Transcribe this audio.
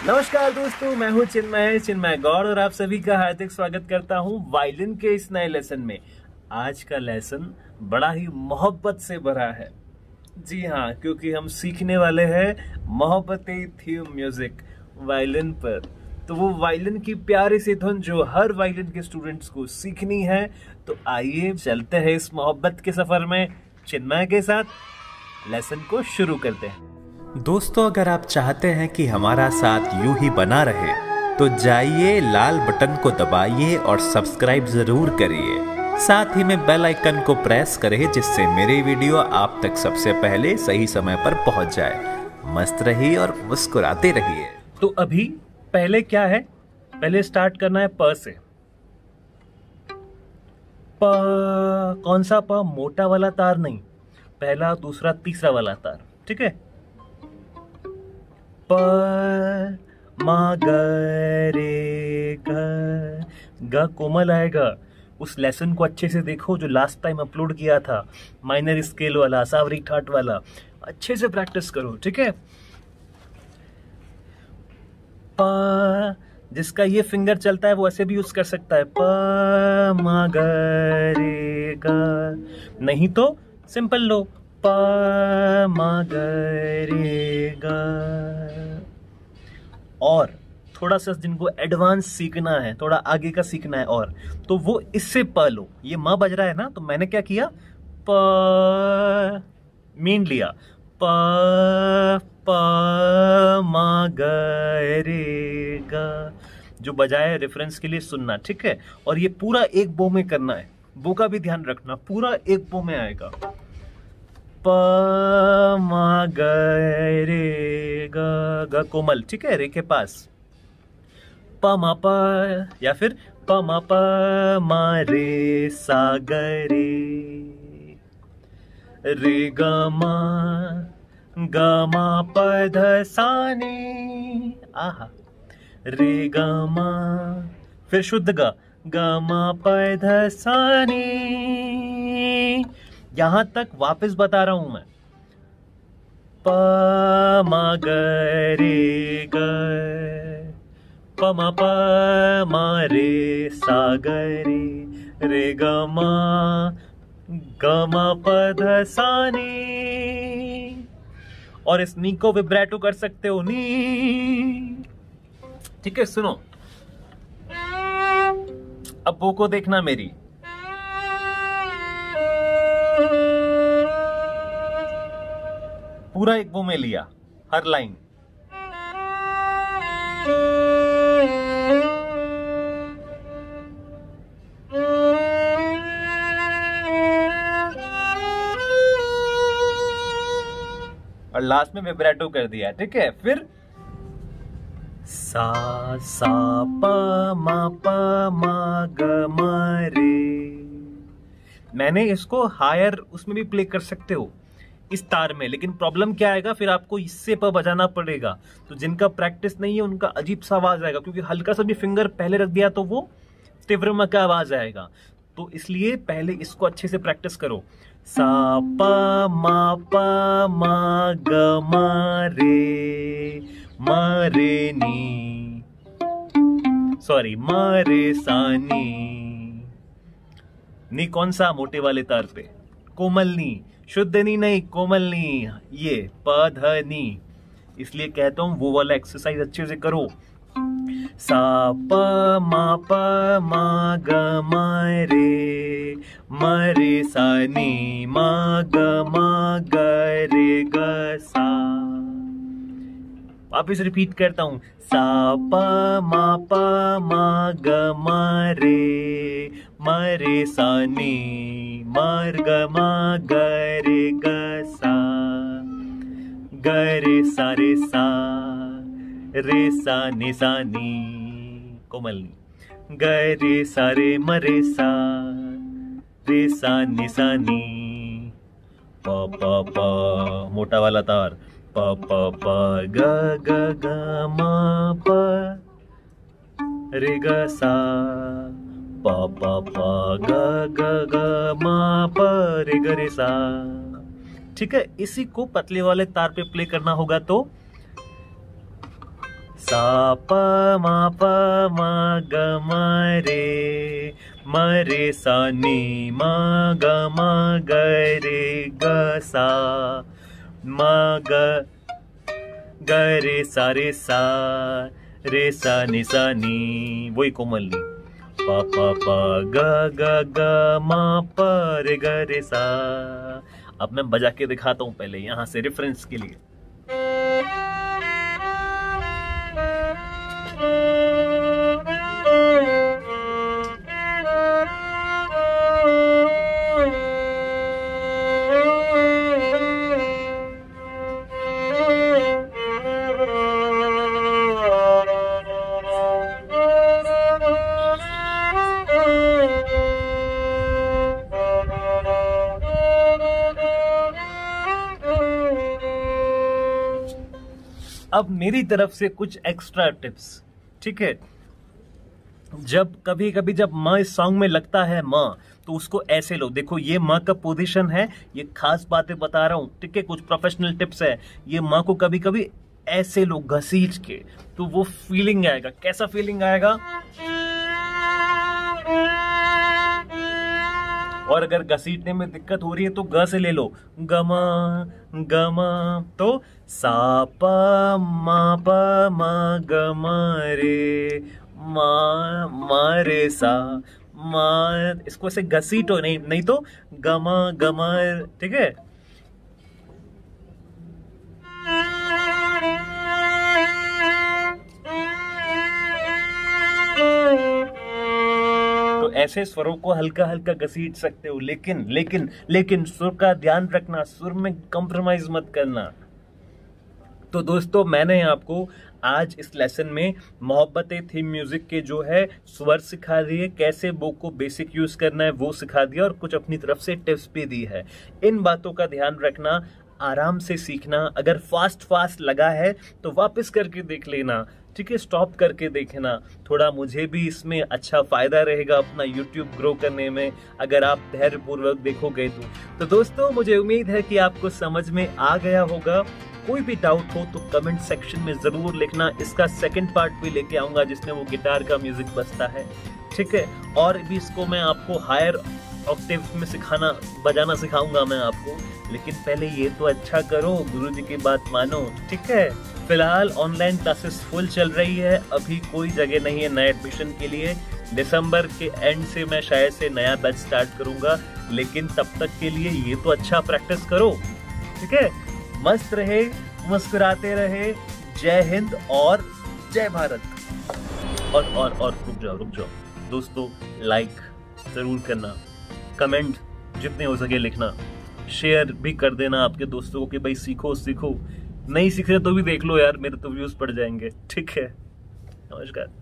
नमस्कार दोस्तों, मैं हूँ चिन्मय गौड़ और आप सभी का हार्दिक स्वागत करता हूँ वायलिन के इस नए लेसन में। आज का लेसन बड़ा ही मोहब्बत से भरा है। जी हाँ, क्योंकि हम सीखने वाले हैं मोहब्बती थीम म्यूजिक वायलिन पर। तो वो वायलिन की प्यारी सी धुन जो हर वायलिन के स्टूडेंट्स को सीखनी है। तो आइए चलते हैं इस मोहब्बत के सफर में चिन्मय के साथ। लेसन को शुरू करते हैं। दोस्तों, अगर आप चाहते हैं कि हमारा साथ यूं ही बना रहे तो जाइए लाल बटन को दबाइए और सब्सक्राइब जरूर करिए। साथ ही में बेल आइकन को प्रेस करें जिससे मेरी वीडियो आप तक सबसे पहले सही समय पर पहुंच जाए। मस्त रहिए और मुस्कुराते रहिए। तो अभी पहले क्या है, पहले स्टार्ट करना है प से। प, कौन सा प? मोटा वाला तार नहीं, पहला दूसरा तीसरा वाला तार। ठीक है। प मा ग रे ग कोमल आएगा। उस लेसन को अच्छे से देखो जो लास्ट टाइम अपलोड किया था, माइनर स्केल वाला, सावरी ठाट वाला। अच्छे से प्रैक्टिस करो, ठीक है। प, जिसका ये फिंगर चलता है वो ऐसे भी यूज कर सकता है। प मा ग रे ग, नहीं तो सिंपल लो प मा ग रे ग। और थोड़ा सा जिनको एडवांस सीखना है, थोड़ा आगे का सीखना है और, तो वो इससे प लो। ये माँ बज रहा है ना, तो मैंने क्या किया, प मीन लिया। प मा ग रे ग, जो बजाए रेफरेंस के लिए सुनना, ठीक है। और ये पूरा एक बो में करना है, बो का भी ध्यान रखना, पूरा एक बो में आएगा। प मा ग रे ग कोमल, ठीक है, रे के पास। प मा प, या फिर प मा प मा रे सा ग रे ग मा प ध सा नी, आहा, रे ग मा, फिर शुद्ध ग मा प ध सा नी। यहां तक वापस बता रहा हूं मैं। प मा ग रे ग, प मा रे सा ग रे ग मा प ध सा नी। और इस नी को विब्रेटो कर सकते हो, नी। ठीक है, सुनो अब बो को देखना मेरी। पूरा एक बो में लिया हर लाइन। और लास्ट में विब्रेटो कर दिया, ठीक है। फिर सा प मा ग मा रे। मैंने इसको हायर उसमें भी प्ले कर सकते हो, इस तार में, लेकिन प्रॉब्लम क्या आएगा, फिर आपको इससे प बजाना पड़ेगा। तो जिनका प्रैक्टिस नहीं है उनका अजीब सा आवाज आएगा, क्योंकि हल्का सा भी फिंगर पहले रख दिया तो वो तीव्र म का आवाज आएगा। तो इसलिए पहले इसको अच्छे से प्रैक्टिस करो। सा प मा ग मा रे नी, सॉरी मा रे सा नी कौन सा? मोटे वाले तार पे, कोमल नी, शुद्ध नी नहीं, कोमल नी, ये प ध नी। इसलिए कहता हूं वो वाला एक्सरसाइज अच्छे से करो। सा प मा ग मा रे सा नी, मा ग रे ग सा। वापिस रिपीट करता हूं। सा प मा ग मा रे सा नी, ग रे ग सा, ग रे सा नि सा नी, कोमल नी, ग रे सा रे म रे सा नि सा नी। प मोटा वाला तार, प ग म प रे ग सा, प ग म प रे ग रे सा। ठीक है, इसी को पतले वाले तार पे प्ले करना होगा। तो सा प म ग म रे सा नी म ग रे ग सा म ग रे सा नी सा नी, वही कोमल नी, प ग ग म प रे ग रे सा। अब मैं बजा के दिखाता हूं पहले यहां से रेफरेंस के लिए। अब मेरी तरफ से कुछ एक्स्ट्रा टिप्स, ठीक है। जब कभी कभी जब माँ इस सॉन्ग में लगता है माँ, तो उसको ऐसे लो, देखो ये माँ का पोजीशन है, ये खास बातें बता रहा हूं, ठीक है, कुछ प्रोफेशनल टिप्स है। ये माँ को कभी कभी ऐसे लो घसीट के, तो वो फीलिंग आएगा। कैसा फीलिंग आएगा? और अगर घसीटने में दिक्कत हो रही है तो ग से ले लो, गमा गमा, तो सा प म ग म रे सा मा, इसको ऐसे घसीटो, नहीं तो गमा गमा, ठीक है। तो ऐसे स्वरों को हल्का हल्का घसीट सकते हो, लेकिन सुर का ध्यान रखना, सुर में कॉम्प्रोमाइज मत करना। तो दोस्तों, मैंने आपको आज इस लेसन में मोहब्बतें थीम म्यूजिक के जो है स्वर सिखा दिए, कैसे वो को बेसिक यूज करना है वो सिखा दिया, और कुछ अपनी तरफ से टिप्स भी दी है। इन बातों का ध्यान रखना, आराम से सीखना। अगर फास्ट लगा है तो वापस करके देख लेना, ठीक है, स्टॉप करके देखना। थोड़ा मुझे भी इसमें अच्छा फायदा रहेगा अपना YouTube ग्रो करने में, अगर आप धैर्यपूर्वक देखोगे तो दोस्तों, मुझे उम्मीद है कि आपको समझ में आ गया होगा। कोई भी डाउट हो तो कमेंट सेक्शन में जरूर लिखना। इसका सेकंड पार्ट भी लेके आऊंगा जिसमें वो गिटार का म्यूजिक बजता है, ठीक है। और भी इसको मैं आपको हायर ऑक्टेव्स में बजाना सिखाऊंगा मैं आपको, लेकिन पहले ये तो अच्छा करो, गुरुजी की बात मानो, ठीक है। फिलहाल ऑनलाइन क्लासेस फुल चल रही है, अभी कोई जगह नहीं है नए एडमिशन के लिए। दिसंबर के एंड से मैं शायद से नया बैच स्टार्ट करूंगा, लेकिन तब तक के लिए ये तो अच्छा प्रैक्टिस करो, ठीक है। मस्त रहे, मुस्कुराते रहे। जय हिंद और जय भारत। और रुक जाओ दोस्तों, लाइक जरूर करना, कमेंट जितने हो सके लिखना, शेयर भी कर देना आपके दोस्तों को कि भाई सीखो, नहीं सीख रहे तो भी देख लो यार, मेरे तो व्यूज पड़ जाएंगे, ठीक है। नमस्कार।